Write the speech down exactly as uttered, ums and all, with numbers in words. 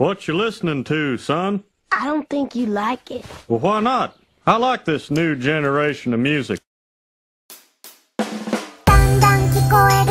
What you listening to, son? I don't think you like it. Well, why not? I like this new generation of music. だんだん聞こえる